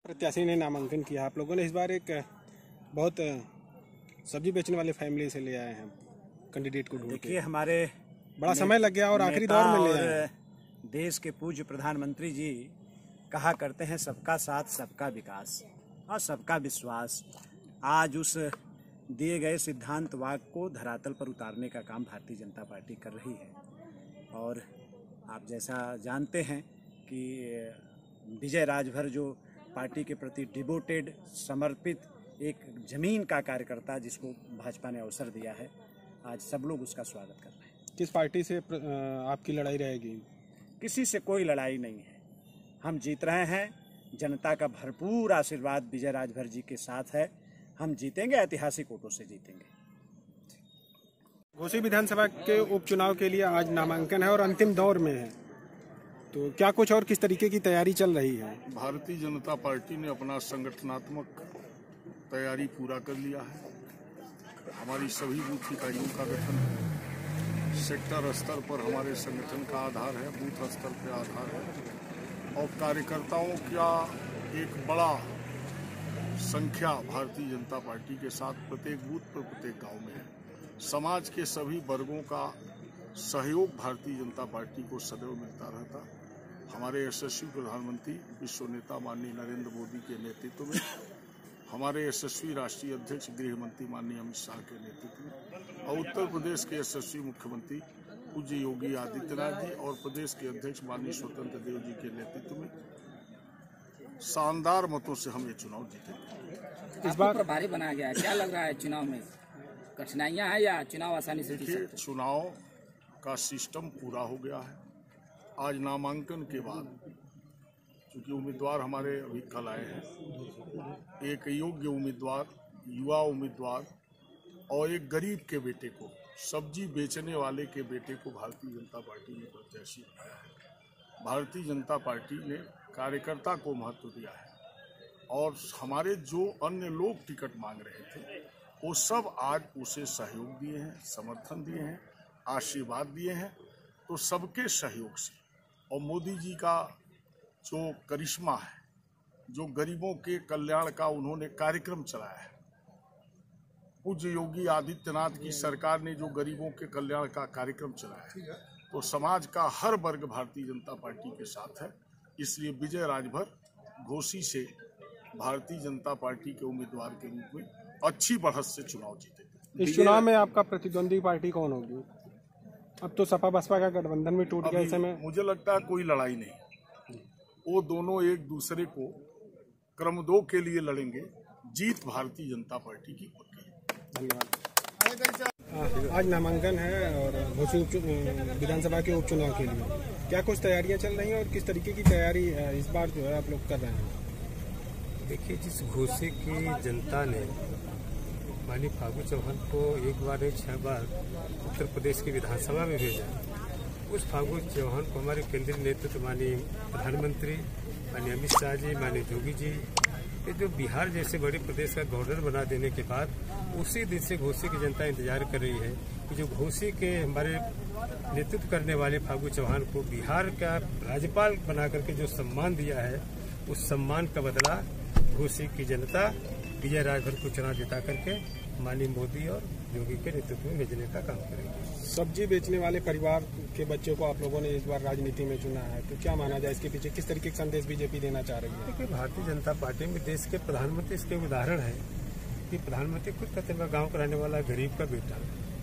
प्रत्याशी ने नामांकन किया। आप लोगों ने इस बार एक बहुत सब्जी बेचने वाले फैमिली से ले आए हैं कैंडिडेट को ढूंढ के। देखिए, हमारे बड़ा समय लग गया और आखिरी दौर में ले आए हैं। देश के पूज्य प्रधानमंत्री जी कहा करते हैं सबका साथ, सबका विकास और सबका विश्वास। आज उस दिए गए सिद्धांत वाक्य को धरातल पर उतारने का काम भारतीय जनता पार्टी कर रही है। और आप जैसा जानते हैं कि विजय राजभर जो पार्टी के प्रति डिवोटेड, समर्पित एक जमीन का कार्यकर्ता जिसको भाजपा ने अवसर दिया है, आज सब लोग उसका स्वागत कर रहे हैं। किस पार्टी से आपकी लड़ाई रहेगी? किसी से कोई लड़ाई नहीं है। हम जीत रहे हैं। जनता का भरपूर आशीर्वाद विजय राजभर जी के साथ है। हम जीतेंगे, ऐतिहासिक वोटों से जीतेंगे। घोसी विधानसभा के उपचुनाव के लिए आज नामांकन है और अंतिम दौर में है, तो क्या कुछ और किस तरीके की तैयारी चल रही है? भारतीय जनता पार्टी ने अपना संगठनात्मक तैयारी पूरा कर लिया है। हमारी सभी बूथ इकाइयों का गठन है। सेक्टर स्तर पर हमारे संगठन का आधार है, बूथ स्तर पर आधार है और कार्यकर्ताओं का एक बड़ा संख्या भारतीय जनता पार्टी के साथ प्रत्येक बूथ पर, प्रत्येक गांव में है। समाज के सभी वर्गों का सहयोग भारतीय जनता पार्टी को सदैव मिलता रहता। हमारे यशस्वी प्रधानमंत्री, विश्व नेता माननीय नरेंद्र मोदी के नेतृत्व में, हमारे यशस्वी राष्ट्रीय अध्यक्ष गृह मंत्री माननीय अमित शाह के नेतृत्व में और उत्तर प्रदेश के यशस्वी मुख्यमंत्री पूज्य योगी आदित्यनाथ जी और प्रदेश के अध्यक्ष माननीय स्वतंत्र देव जी के नेतृत्व में शानदार मतों से हम ये चुनाव जीतेंगे। इस बार प्रभारी बनाया गया है, क्या लग रहा है? चुनाव में कठिनाइयां हैं या चुनाव आसानी से? देखिए, चुनाव का सिस्टम पूरा हो गया है। आज नामांकन के बाद क्योंकि उम्मीदवार हमारे अभी कल आए हैं, एक योग्य उम्मीदवार, युवा उम्मीदवार और एक गरीब के बेटे को, सब्जी बेचने वाले के बेटे को भारतीय जनता पार्टी ने प्रत्याशी बनाया है। भारतीय जनता पार्टी ने कार्यकर्ता को महत्व दिया है और हमारे जो अन्य लोग टिकट मांग रहे थे वो सब आज उसे सहयोग दिए हैं, समर्थन दिए हैं, आशीर्वाद दिए हैं। तो सबके सहयोग से और मोदी जी का जो करिश्मा है, जो गरीबों के कल्याण का उन्होंने कार्यक्रम चलाया है, पूज्य योगी आदित्यनाथ की सरकार ने जो गरीबों के कल्याण का कार्यक्रम चलाया है, तो समाज का हर वर्ग भारतीय जनता पार्टी के साथ है। इसलिए विजय राजभर घोसी से भारतीय जनता पार्टी के उम्मीदवार के रूप में अच्छी बढ़त से चुनाव जीतेंगे। इस चुनाव में आपका प्रतिद्वंदी पार्टी कौन होगी? अब तो सपा बसपा का गठबंधन भी टूट गया। ऐसे में मुझे लगता है कोई लड़ाई नहीं, वो दोनों एक दूसरे को क्रम 2 के लिए लड़ेंगे। जीत भारतीय जनता पार्टी की होगी। धन्यवाद। आज नामांकन है और घोसी विधानसभा के उपचुनाव के लिए क्या कुछ तैयारियां चल रही हैं और किस तरीके की तैयारी इस बार जो है आप लोग कर रहे हैं? देखिए, जिस घोसी की जनता ने माननीय फागू चौहान को एक बार नहीं 6 बार उत्तर प्रदेश की विधानसभा में भेजा, उस फागू चौहान को हमारे केंद्रीय नेतृत्व माननीय प्रधानमंत्री माननीय अमित शाह जी, माननीय योगी जी, ये जो बिहार जैसे बड़े प्रदेश का गवर्नर बना देने के बाद उसी दिन से घोसी की जनता इंतजार कर रही है कि जो घोसी के हमारे नेतृत्व करने वाले फागू चौहान को बिहार का राज्यपाल बना करके जो सम्मान दिया है, उस सम्मान का बदला घोसी की जनता विजय राजभर को चुनाव जिता करके माननीय मोदी और योगी के नेतृत्व में भेजने का काम करेंगे। सब्जी बेचने वाले परिवार के बच्चों को आप लोगों ने इस बार राजनीति में चुना है, तो क्या माना जाए इसके पीछे किस तरीके का संदेश बीजेपी देना चाह रही है? देखिए, भारतीय जनता पार्टी में देश के प्रधानमंत्री इसके उदाहरण है कि प्रधानमंत्री खुद कहते हैं गाँव का रहने वाला गरीब का बेटा।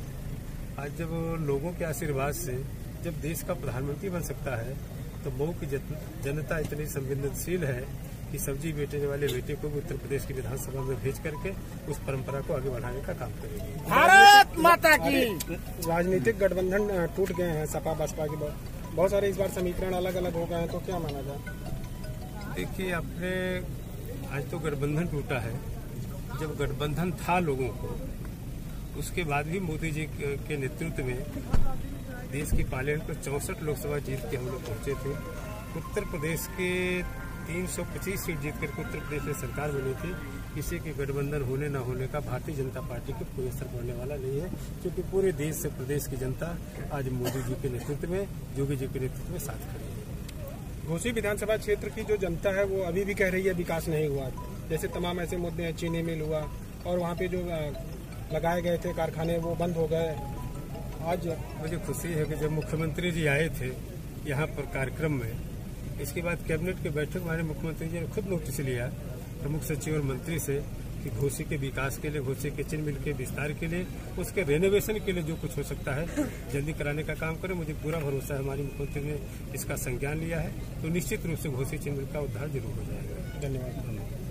आज जब लोगों के आशीर्वाद से जब देश का प्रधानमंत्री बन सकता है, तो मऊ की जनता इतनी संवेदनशील है कि सब्जी बेचने वाले बेटे को भी उत्तर प्रदेश की विधानसभा में भेज करके उस परंपरा को आगे बढ़ाने का काम करेगी। भारत माता की। राजनीतिक गठबंधन टूट गए हैं, सपा बसपा के बहुत सारे इस बार समीकरण अलग अलग हो गए हैं, तो क्या माना जाए? देखिए, आपने आज तो गठबंधन टूटा है। जब गठबंधन था लोगों को, उसके बाद भी मोदी जी के नेतृत्व में देश की पार्लियामेंट पर 64 लोकसभा जीत के हम लोग पहुंचे थे। उत्तर प्रदेश के 325 सीट जीत करके उत्तर प्रदेश में सरकार बनी थी। किसी के गठबंधन होने न होने का भारतीय जनता पार्टी के कोई असर पड़ने वाला नहीं है, क्योंकि पूरे देश से प्रदेश की जनता आज मोदी जी के नेतृत्व में, योगी जी के नेतृत्व में साथ खड़ी है। घोसी विधानसभा क्षेत्र की जो जनता है वो अभी भी कह रही है विकास नहीं हुआ। जैसे तमाम ऐसे मुद्दे हैं, चीनी मिल हुआ और वहाँ पे जो लगाए गए थे कारखाने वो बंद हो गए। आज मुझे खुशी है कि जब मुख्यमंत्री जी आए थे यहाँ पर कार्यक्रम में, इसके बाद कैबिनेट की बैठक हमारे मुख्यमंत्री जी ने खुद नोटिस लिया प्रमुख सचिव और मंत्री से कि घोसी के विकास के लिए, घोसी के चीनी मिल के विस्तार के लिए, उसके रेनोवेशन के लिए जो कुछ हो सकता है जल्दी कराने का काम करें। मुझे पूरा भरोसा है हमारे मुख्यमंत्री ने इसका संज्ञान लिया है, तो निश्चित रूप से घोसी चीनी मिल का उद्धार जरूर हो जाएगा। धन्यवाद।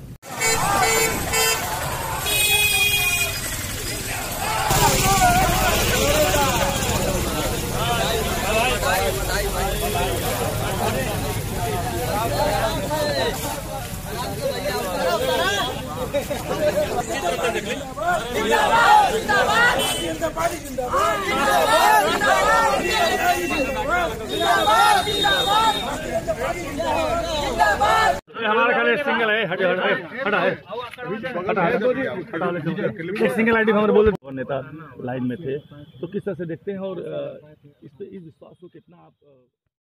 हमारा खाली सिंगल है, हटा है सिंगल आईडी हमारे बोले नेता लाइन में थे, तो किस तरह से देखते हैं और इस विश्वास को कितना आप